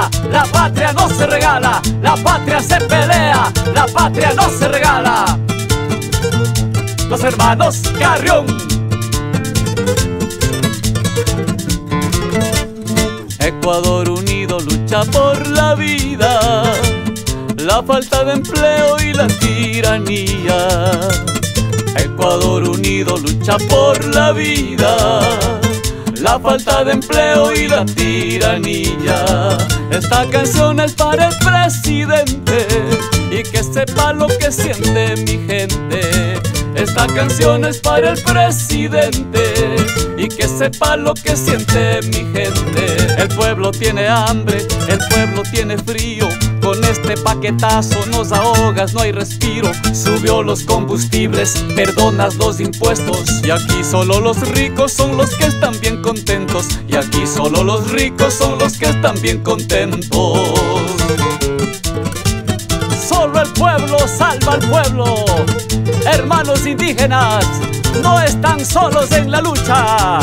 pelea, la patria no se regala, la patria se pelea, la patria no se regala. Los hermanos Carrión. Ecuador unido lucha por la vida, la falta de empleo y la tiranía. Ecuador unido lucha por la vida, la falta de empleo y la tiranía. Esta canción es para el presidente y que sepa lo que siente mi gente. Esta canción es para el presidente y que sepa lo que siente mi gente. El pueblo tiene hambre, el pueblo tiene frío. Con este paquetazo nos ahogas, no hay respiro. Subió los combustibles, perdonas los impuestos. Y aquí solo los ricos son los que están bien contentos. Y aquí solo los ricos son los que están bien contentos. Solo el pueblo salva al pueblo. Hermanos indígenas, no están solos en la lucha.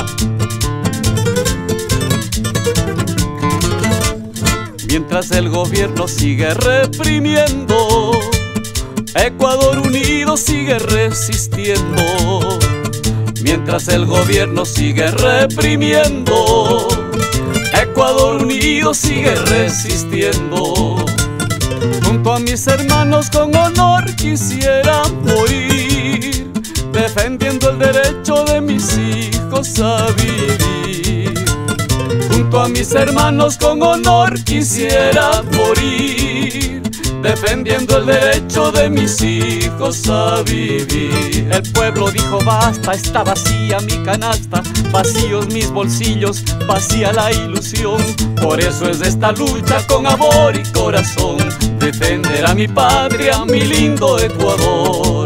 Mientras el gobierno sigue reprimiendo, Ecuador unido sigue resistiendo. Mientras el gobierno sigue reprimiendo, Ecuador unido sigue resistiendo. Junto a mis hermanos con honor quisiera morir, defendiendo el derecho de mis hijos a vivir. Junto a mis hermanos con honor quisiera morir, defendiendo el derecho de mis hijos a vivir. El pueblo dijo basta, está vacía mi canasta, vacíos mis bolsillos, vacía la ilusión. Por eso es de esta lucha con amor y corazón, defender a mi patria, mi lindo Ecuador.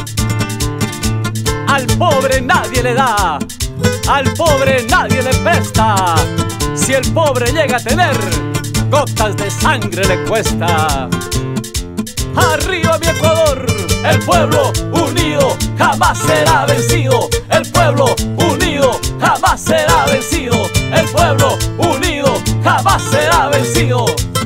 Al pobre nadie le da, al pobre nadie le presta. Si el pobre llega a tener, gotas de sangre le cuesta. ¡Arriba mi Ecuador! El pueblo unido jamás será vencido. El pueblo unido jamás será vencido. El pueblo unido jamás será vencido.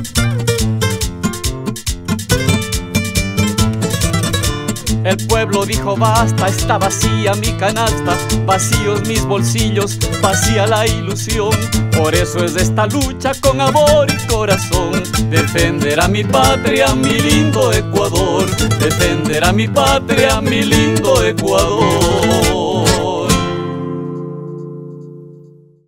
El pueblo dijo basta, está vacía mi canasta, vacíos mis bolsillos, vacía la ilusión. Por eso es de esta lucha con amor y corazón, defender a mi patria, mi lindo Ecuador, defender a mi patria, mi lindo Ecuador.